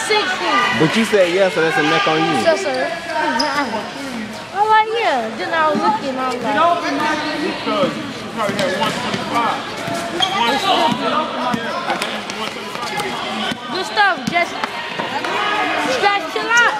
16. But you said yes, so that's a neck on you. So, sir. I'm like, yeah. Then I was looking, I was like. Because she probably had 125. Good stuff, Jesse. Scratch, chill out.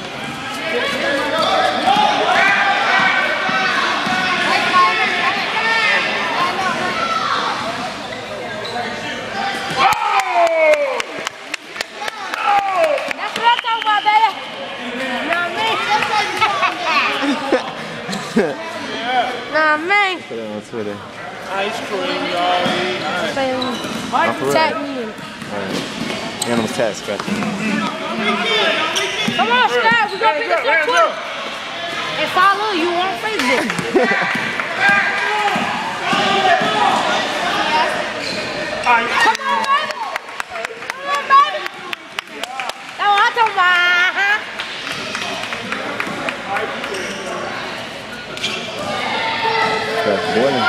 That's what I'm talking about, baby. You know what I mean? Nah, man. Put it on Twitter. Ice cream, y'all. Tag me. Alright. And I'm tag scratching. Come on, Scott. We gonna pick up your Twitter. And follow you on Facebook. Come on, baby. Come on, baby. That's what I'm talking about, huh? That's boiling.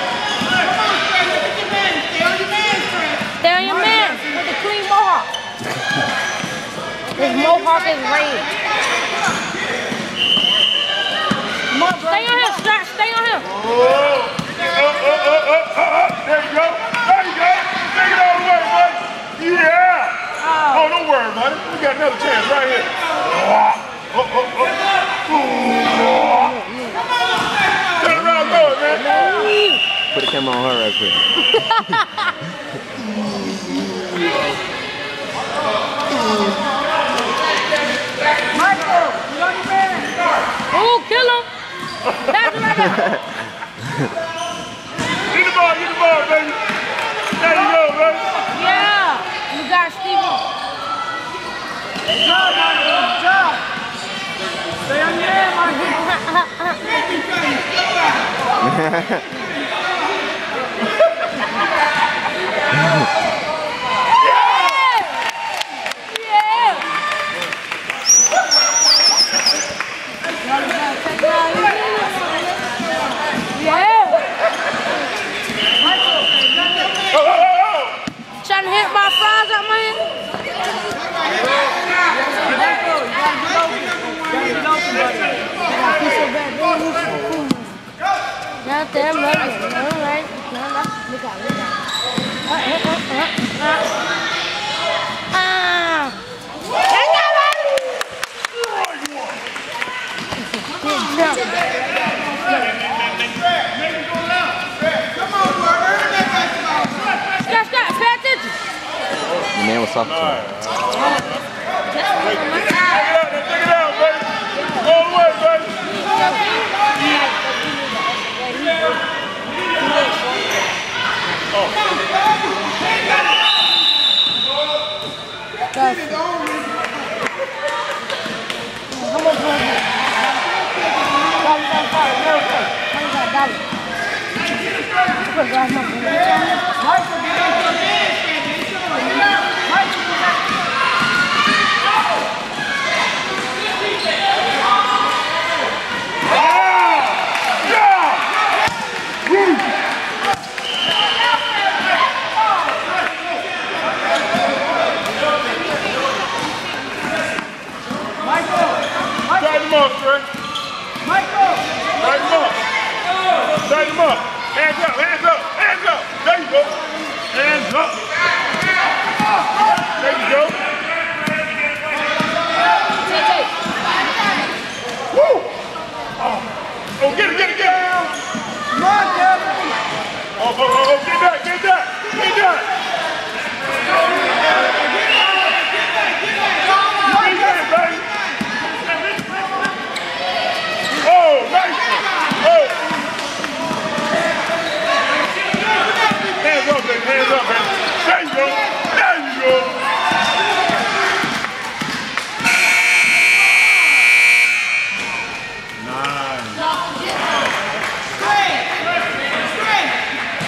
Stay on your man with the clean mohawk. This mohawk is red. Stay on him, Scott. Stay on him. There you go. There you go. Take it all the way, buddy. Yeah. Oh, don't worry, buddy. We got another chance right here. Turn around, go, man. Put the camera on her right quick. Michael, you on your man. Oh, kill him. That's right there. Get the ball, baby. There you go, baby. Yeah, you got Steven. Good job, Michael. Good job. Stay on your man, Michael. Trying to hit my fries out my hand? Now damn right. Alright. Look out. Scott, pay attention. The man was talking to him. Take it out, baby. All the way, baby. Tighten him up. Hands up. There you go. Hands up. There you go. Woo! Oh, get it. Come on, Kevin. Oh, get that.